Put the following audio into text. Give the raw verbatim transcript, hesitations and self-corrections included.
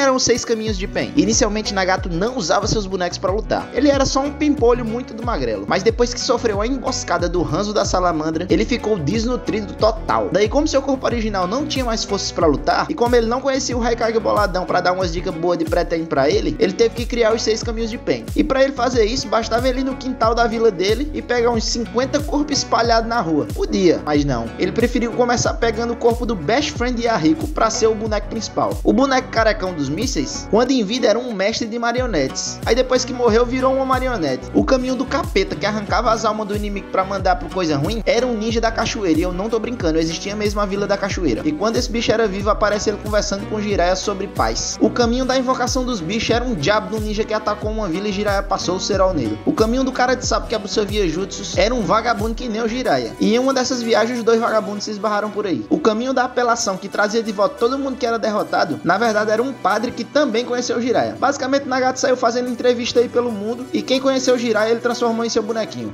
eram os seis caminhos de Pain? Inicialmente Nagato não usava seus bonecos para lutar. Ele era só um pimpolho muito do magrelo. Mas depois que sofreu a emboscada do Hanzo da Salamandra, ele ficou desnutrido total. Daí, como seu corpo original não tinha mais forças para lutar, e como ele não conhecia o Raikage boladão para dar umas dicas boas de pré-treino pra ele, ele teve que criar os seis caminhos de Pain. E para ele fazer isso, bastava ele ir no quintal da vila dele e pegar uns cinquenta corpos espalhados na rua. Podia, mas não. Ele preferiu começar pegando o corpo do best friend de Yahiko para ser o boneco principal. O boneco carecão dos mísseis, quando em vida era um mestre de marionetes. Aí depois que morreu, virou uma marionete. O caminho do capeta, que arrancava as almas do inimigo para mandar pro coisa ruim, era um ninja da cachoeira. E eu não tô brincando, existia mesmo a vila da cachoeira. E quando esse bicho era vivo, aparece ele conversando com Jiraiya sobre paz. O caminho da invocação dos bichos era um diabo do ninja que atacou uma vila e Jiraiya passou o cerol nele. O caminho do cara de sapo que absorvia jutsus era um vagabundo que nem o Jiraiya. E em uma dessas viagens, os dois vagabundos se esbarraram por aí. O caminho da apelação, que trazia de volta todo mundo que era derrotado, na verdade era um padre que também conheceu o Jiraiya. Basicamente, Nagato saiu fazendo entrevista aí pelo mundo, e quem conheceu o Jiraiya ele transformou em seu bonequinho.